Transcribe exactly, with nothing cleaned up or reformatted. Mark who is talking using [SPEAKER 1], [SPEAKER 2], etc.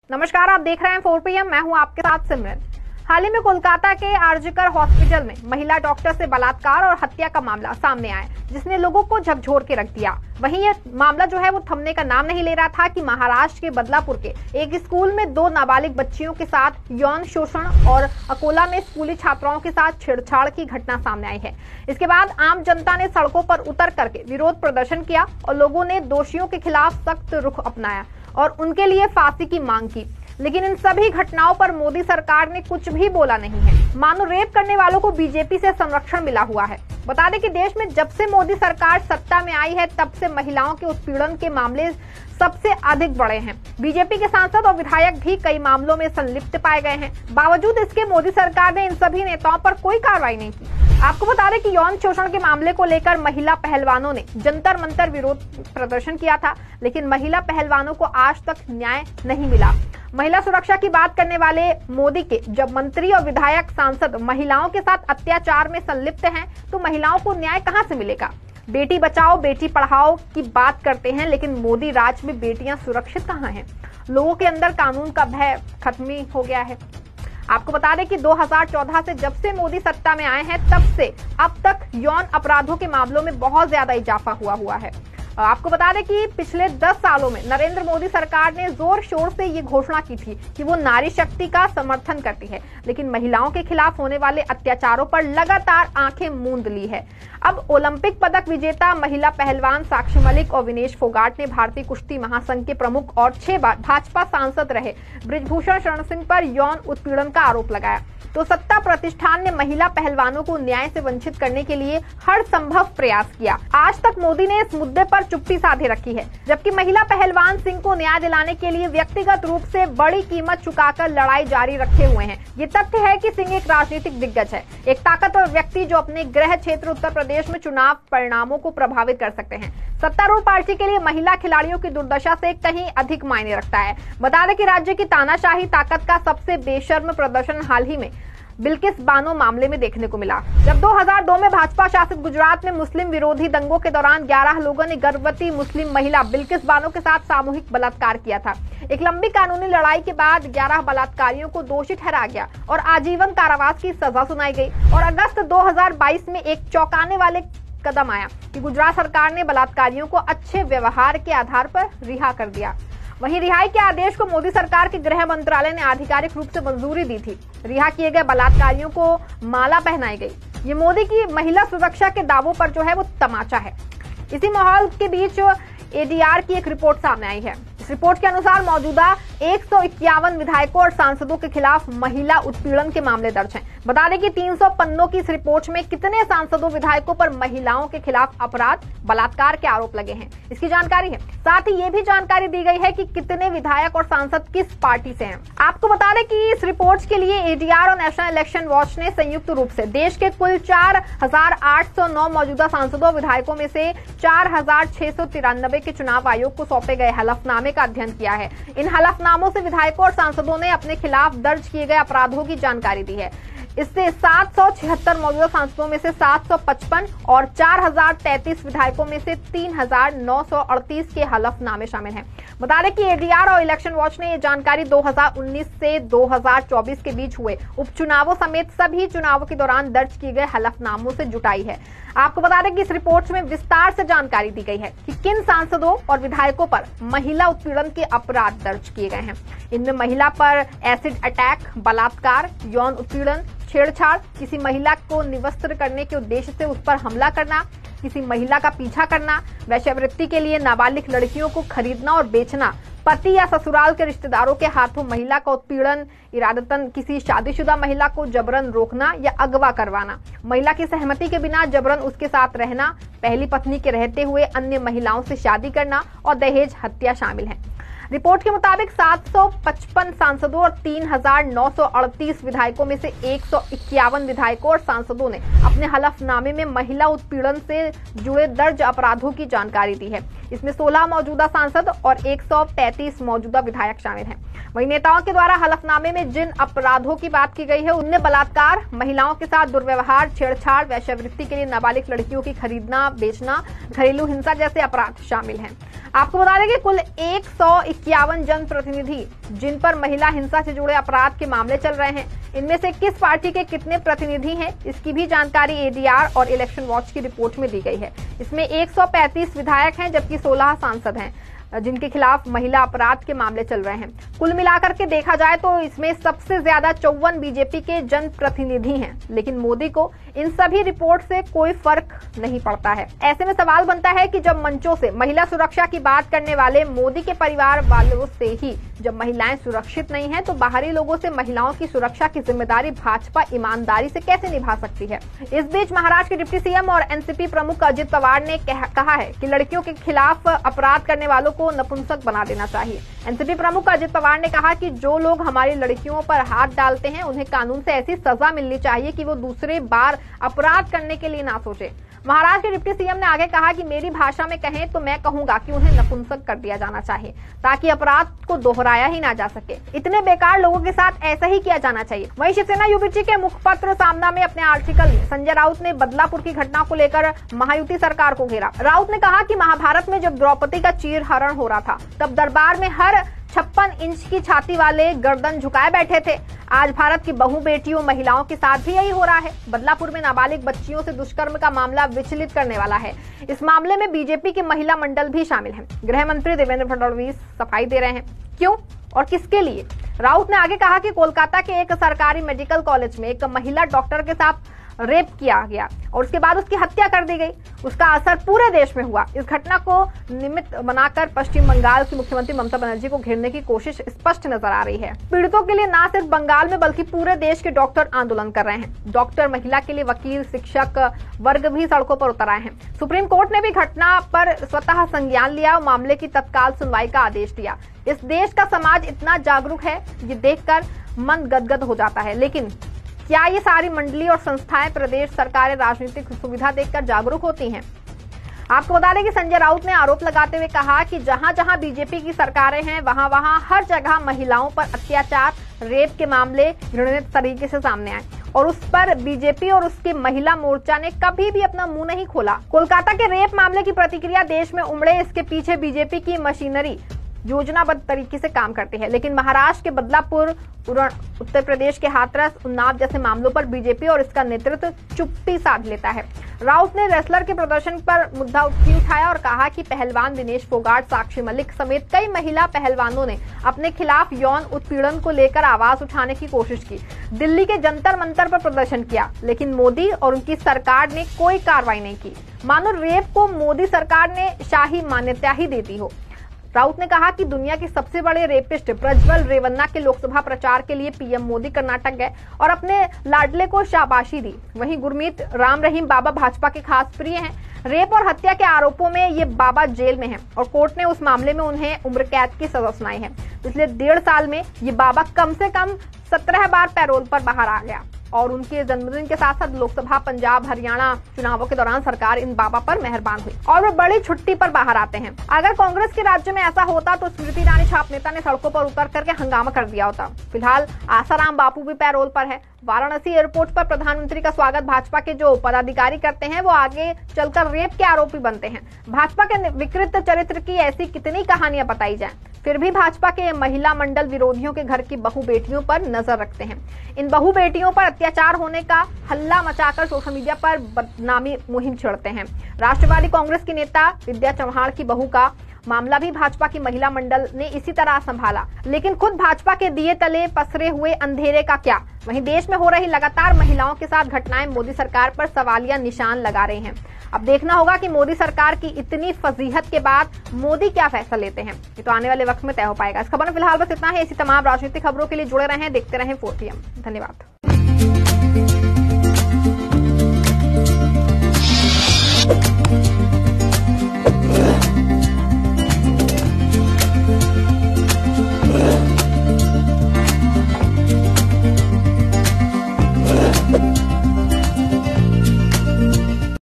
[SPEAKER 1] नमस्कार, आप देख रहे हैं फोर पी एम। मैं हूं आपके साथ सिमरन। हाल ही में कोलकाता के आरजीकर हॉस्पिटल में महिला डॉक्टर से बलात्कार और हत्या का मामला सामने आया, जिसने लोगों को झकझोर के रख दिया। वहीं यह मामला जो है वो थमने का नाम नहीं ले रहा था कि महाराष्ट्र के बदलापुर के एक स्कूल में दो नाबालिग बच्चियों के साथ यौन शोषण और अकोला में स्कूली छात्राओं के साथ छेड़छाड़ की घटना सामने आई है। इसके बाद आम जनता ने सड़कों पर उतर करके विरोध प्रदर्शन किया और लोगों ने दोषियों के खिलाफ सख्त रुख अपनाया और उनके लिए फांसी की मांग की। लेकिन इन सभी घटनाओं पर मोदी सरकार ने कुछ भी बोला नहीं है। मानो रेप करने वालों को बीजेपी से संरक्षण मिला हुआ है। बता दें कि देश में जब से मोदी सरकार सत्ता में आई है, तब से महिलाओं के उत्पीड़न के मामले सबसे अधिक बढ़े हैं। बीजेपी के सांसद और विधायक भी कई मामलों में संलिप्त पाए गए हैं। बावजूद इसके मोदी सरकार ने इन सभी नेताओं पर कोई कार्रवाई नहीं की। आपको बता दें कि यौन शोषण के मामले को लेकर महिला पहलवानों ने जंतर मंतर विरोध प्रदर्शन किया था, लेकिन महिला पहलवानों को आज तक न्याय नहीं मिला। महिला सुरक्षा की बात करने वाले मोदी के जब मंत्री और विधायक सांसद महिलाओं के साथ अत्याचार में संलिप्त हैं, तो महिलाओं को न्याय कहां से मिलेगा। बेटी बचाओ बेटी पढ़ाओ की बात करते हैं, लेकिन मोदी राज में बेटियां सुरक्षित कहां हैं। लोगों के अंदर कानून का भय खत्म हो गया है। आपको बता दें कि दो हज़ार चौदह से जब से मोदी सत्ता में आए हैं, तब से अब तक यौन अपराधों के मामलों में बहुत ज्यादा इजाफा हुआ हुआ है। आपको बता दें कि पिछले दस सालों में नरेंद्र मोदी सरकार ने जोर शोर से ये घोषणा की थी कि वो नारी शक्ति का समर्थन करती है, लेकिन महिलाओं के खिलाफ होने वाले अत्याचारों पर लगातार आंखें मूंद ली है। अब ओलंपिक पदक विजेता महिला पहलवान साक्षी मलिक और विनेश फोगाट ने भारतीय कुश्ती महासंघ के प्रमुख और छह बार भाजपा सांसद रहे बृजभूषण शरण सिंह पर यौन उत्पीड़न का आरोप लगाया। तो सत्ता प्रतिष्ठान ने महिला पहलवानों को न्याय से वंचित करने के लिए हर संभव प्रयास किया। आज तक मोदी ने इस मुद्दे पर चुप्पी साधे रखी है, जबकि महिला पहलवान सिंह को न्याय दिलाने के लिए व्यक्तिगत रूप से बड़ी कीमत चुकाकर लड़ाई जारी रखे हुए हैं। ये तथ्य है कि सिंह एक राजनीतिक दिग्गज है, एक ताकतवर व्यक्ति जो अपने गृह क्षेत्र उत्तर प्रदेश में चुनाव परिणामों को प्रभावित कर सकते हैं। सत्तारूढ़ पार्टी के लिए महिला खिलाड़ियों की दुर्दशा से कहीं अधिक मायने रखता है। बता दें कि राज्य की तानाशाही ताकत का सबसे बेशर्म प्रदर्शन हाल ही में बिल्किस बानो मामले में देखने को मिला। जब दो हज़ार दो में भाजपा शासित गुजरात में मुस्लिम विरोधी दंगों के दौरान ग्यारह लोगों ने गर्भवती मुस्लिम महिला बिल्किस बानो के साथ सामूहिक बलात्कार किया था। एक लंबी कानूनी लड़ाई के बाद ग्यारह बलात्कारियों को दोषी ठहरा गया और आजीवन कारावास की सजा सुनाई गई। और अगस्त दो हज़ार बाईस में एक चौंकाने वाले कदम आया कि गुजरात सरकार ने बलात्कारियों को अच्छे व्यवहार के आधार पर रिहा कर दिया। वहीं रिहाई के आदेश को मोदी सरकार के गृह मंत्रालय ने आधिकारिक रूप से मंजूरी दी थी। रिहा किए गए बलात्कारियों को माला पहनाई गई। ये मोदी की महिला सुरक्षा के दावों पर जो है वो तमाचा है। इसी माहौल के बीच ए डी आर की एक रिपोर्ट सामने आई है। इस रिपोर्ट के अनुसार मौजूदा एक सौ इक्यावन विधायकों और सांसदों के खिलाफ महिला उत्पीड़न के मामले दर्ज हैं। बता दें कि तीन सौ पन्नों की इस रिपोर्ट में कितने सांसदों विधायकों पर महिलाओं के खिलाफ अपराध बलात्कार के आरोप लगे हैं, इसकी जानकारी है। साथ ही ये भी जानकारी दी गई है कि कितने विधायक और सांसद किस पार्टी से हैं। आपको बता दें कि इस रिपोर्ट के लिए ए डी आर और नेशनल इलेक्शन वॉच ने संयुक्त रूप से देश के कुल चार हजार आठ सौ नौ मौजूदा सांसदों विधायकों में से चार हजार छह सौ तिरानबे के चुनाव आयोग को सौंपे गए हलफनामे का अध्ययन किया है। इन हलफनामों से विधायकों और सांसदों ने अपने खिलाफ दर्ज किए गए अपराधों की जानकारी दी है। इससे सात सौ छिहत्तर मौजूदा सांसदों में से सात सौ पचपन और चार हजार तैंतीस विधायकों में से तीन हजार नौ सौ अड़तीस के हलफनामे शामिल हैं। बता दें कि ए डी आर और इलेक्शन वॉच ने ये जानकारी दो हज़ार उन्नीस से दो हज़ार चौबीस के बीच हुए उपचुनावों समेत सभी चुनावों के दौरान दर्ज किए गए हलफनामों से जुटाई है। आपको बता दें कि इस रिपोर्ट में विस्तार से जानकारी दी गई है कि किन सांसदों और विधायकों पर महिला उत्पीड़न के अपराध दर्ज किए गए हैं। इनमें महिला पर एसिड अटैक, बलात्कार, यौन उत्पीड़न, छेड़छाड़, किसी महिला को निवस्त्र करने के उद्देश्य से उस पर हमला करना, किसी महिला का पीछा करना, वेश्यावृत्ति के लिए नाबालिग लड़कियों को खरीदना और बेचना, पति या ससुराल के रिश्तेदारों के हाथों महिला का उत्पीड़न, इरादतन किसी शादीशुदा महिला को जबरन रोकना या अगवा करवाना, महिला की सहमति के बिना जबरन उसके साथ रहना, पहली पत्नी के रहते हुए अन्य महिलाओं से शादी करना और दहेज हत्या शामिल है। रिपोर्ट के मुताबिक सात सौ पचपन सांसदों और तीन हजार नौ सौ अड़तीस विधायकों में से एक सौ इक्यावन विधायकों और सांसदों ने अपने हलफनामे में महिला उत्पीड़न से जुड़े दर्ज अपराधों की जानकारी दी है। इसमें सोलह मौजूदा सांसद और एक सौ तैंतीस मौजूदा विधायक शामिल हैं। वहीं नेताओं के द्वारा हलफनामे में जिन अपराधों की बात की गई है उनमें बलात्कार, महिलाओं के साथ दुर्व्यवहार, छेड़छाड़, वेश्यावृत्ति के लिए नाबालिग लड़कियों की खरीदना बेचना, घरेलू हिंसा जैसे अपराध शामिल हैं। आपको बता दें कि कुल एक सौ इक्यावन जनप्रतिनिधि जिन पर महिला हिंसा से जुड़े अपराध के मामले चल रहे हैं, इनमें से किस पार्टी के कितने प्रतिनिधि हैं, इसकी भी जानकारी एडीआर और इलेक्शन वॉच की रिपोर्ट में दी गई है। इसमें एक सौ पैंतीस विधायक हैं जबकि सोलह सांसद हैं जिनके खिलाफ महिला अपराध के मामले चल रहे हैं। कुल मिलाकर के देखा जाए तो इसमें सबसे ज्यादा चौवन बीजेपी के जनप्रतिनिधि हैं, लेकिन मोदी को इन सभी रिपोर्ट से कोई फर्क नहीं पड़ता है। ऐसे में सवाल बनता है कि जब मंचों से महिला सुरक्षा की बात करने वाले मोदी के परिवार वालों से ही जब महिलाएं सुरक्षित नहीं है, तो बाहरी लोगों से महिलाओं की सुरक्षा की जिम्मेदारी भाजपा ईमानदारी से कैसे निभा सकती है। इस बीच महाराष्ट्र के डिप्टी सीएम और एनसीपी प्रमुख अजित पवार ने कहा है कि लड़कियों के खिलाफ अपराध करने वालों को नपुंसक बना देना चाहिए। एनसीपी प्रमुख अजित पवार ने कहा कि जो लोग हमारी लड़कियों पर हाथ डालते हैं, उन्हें कानून से ऐसी सजा मिलनी चाहिए कि वो दूसरे बार अपराध करने के लिए ना सोचे। महाराष्ट्र के डिप्टी सीएम ने आगे कहा कि मेरी भाषा में कहें तो मैं कहूंगा कि उन्हें नपुंसक कर दिया जाना चाहिए ताकि अपराध को दोहराया ही ना जा सके। इतने बेकार लोगों के साथ ऐसा ही किया जाना चाहिए। वहीं शिवसेना यूबीटी के मुखपत्र सामना में अपने आर्टिकल में संजय राउत ने बदलापुर की घटना को लेकर महायुति सरकार को घेरा। राउत ने कहा कि महाभारत में जब द्रौपदी का चीरहरण हो रहा था, तब दरबार में हर छप्पन इंच की छाती वाले गर्दन झुकाए बैठे थे। आज भारत की बहु बेटियों महिलाओं के साथ भी यही हो रहा है। बदलापुर में नाबालिग बच्चियों से दुष्कर्म का मामला विचलित करने वाला है। इस मामले में बीजेपी के महिला मंडल भी शामिल है। गृह मंत्री देवेंद्र फडणवीस सफाई दे रहे हैं, क्यों और किसके लिए? राउत ने आगे कहा कि कोलकाता के एक सरकारी मेडिकल कॉलेज में एक महिला डॉक्टर के साथ रेप किया गया और उसके बाद उसकी हत्या कर दी गई। उसका असर पूरे देश में हुआ। इस घटना को निमित्त बनाकर पश्चिम बंगाल की मुख्यमंत्री ममता बनर्जी को घेरने की कोशिश स्पष्ट नजर आ रही है। पीड़ितों के लिए न सिर्फ बंगाल में बल्कि पूरे देश के डॉक्टर आंदोलन कर रहे हैं। डॉक्टर, महिला के लिए वकील, शिक्षक वर्ग भी सड़कों पर उतर आए हैं। सुप्रीम कोर्ट ने भी घटना पर स्वतः संज्ञान लिया और मामले की तत्काल सुनवाई का आदेश दिया। इस देश का समाज इतना जागरूक है, ये देखकर मन गदगद हो जाता है। लेकिन क्या ये सारी मंडली और संस्थाएं, प्रदेश सरकारें राजनीतिक सुविधा देखकर जागरूक होती हैं? आपको बता दें कि संजय राउत ने आरोप लगाते हुए कहा कि जहां जहां बीजेपी की सरकारें हैं, वहां वहां हर जगह महिलाओं पर अत्याचार, रेप के मामले घृणित तरीके से सामने आए और उस पर बीजेपी और उसके महिला मोर्चा ने कभी भी अपना मुंह नहीं खोला। कोलकाता के रेप मामले की प्रतिक्रिया देश में उमड़े, इसके पीछे बीजेपी की मशीनरी योजनाबद्ध तरीके से काम करती है। लेकिन महाराष्ट्र के बदलापुर, उत्तर प्रदेश के हाथरस, उन्नाव जैसे मामलों पर बीजेपी और इसका नेतृत्व चुप्पी साध लेता है। राउत ने रेसलर के प्रदर्शन पर मुद्दा उठाया और कहा कि पहलवान दिनेश फोगाट, साक्षी मलिक समेत कई महिला पहलवानों ने अपने खिलाफ यौन उत्पीड़न को लेकर आवाज उठाने की कोशिश की। दिल्ली के जंतर मंतर पर प्रदर्शन किया, लेकिन मोदी और उनकी सरकार ने कोई कार्रवाई नहीं की। मानो रेप को मोदी सरकार ने शाही मान्यता ही देती हो। राउत ने कहा कि दुनिया के सबसे बड़े रेपिस्ट प्रज्वल रेवन्ना के लोकसभा प्रचार के लिए पीएम मोदी कर्नाटक गए और अपने लाडले को शाबाशी दी। वहीं गुरमीत राम रहीम बाबा भाजपा के खास प्रिय हैं। रेप और हत्या के आरोपों में ये बाबा जेल में हैं और कोर्ट ने उस मामले में उन्हें उम्र कैद की सजा सुनाई है। पिछले डेढ़ साल में ये बाबा कम से कम सत्रह बार पैरोल पर बाहर आ गया और उनके जन्मदिन के साथ साथ लोकसभा, पंजाब, हरियाणा चुनावों के दौरान सरकार इन बाबा पर मेहरबान हुई और वे बड़ी छुट्टी पर बाहर आते हैं। अगर कांग्रेस के राज्य में ऐसा होता तो स्मृति ईरानी छाप नेता ने सड़कों पर उतर करके हंगामा कर दिया होता। फिलहाल आसाराम बापू भी पैरोल पर है। वाराणसी एयरपोर्ट पर प्रधानमंत्री का स्वागत भाजपा के जो पदाधिकारी करते हैं, वो आगे चलकर रेप के आरोपी बनते हैं। भाजपा के विकृत चरित्र की ऐसी कितनी कहानियां बताई जाएं, फिर भी भाजपा के महिला मंडल विरोधियों के घर की बहु बेटियों पर नजर रखते हैं। इन बहु बेटियों पर अत्याचार होने का हल्ला मचाकर सोशल मीडिया पर बदनामी मुहिम छेड़ते हैं। राष्ट्रवादी कांग्रेस की नेता विद्या चौहान की बहू का मामला भी भाजपा की महिला मंडल ने इसी तरह संभाला, लेकिन खुद भाजपा के दिए तले पसरे हुए अंधेरे का क्या? वहीं देश में हो रही लगातार महिलाओं के साथ घटनाएं मोदी सरकार पर सवालिया निशान लगा रही हैं। अब देखना होगा कि मोदी सरकार की इतनी फजीहत के बाद मोदी क्या फैसला लेते हैं। ये तो आने वाले वक्त में तय हो पाएगा। इस खबर में फिलहाल बस इतना है। ऐसी तमाम राजनीतिक खबरों के लिए जुड़े रहें, देखते रहें फोर पी एम। धन्यवाद।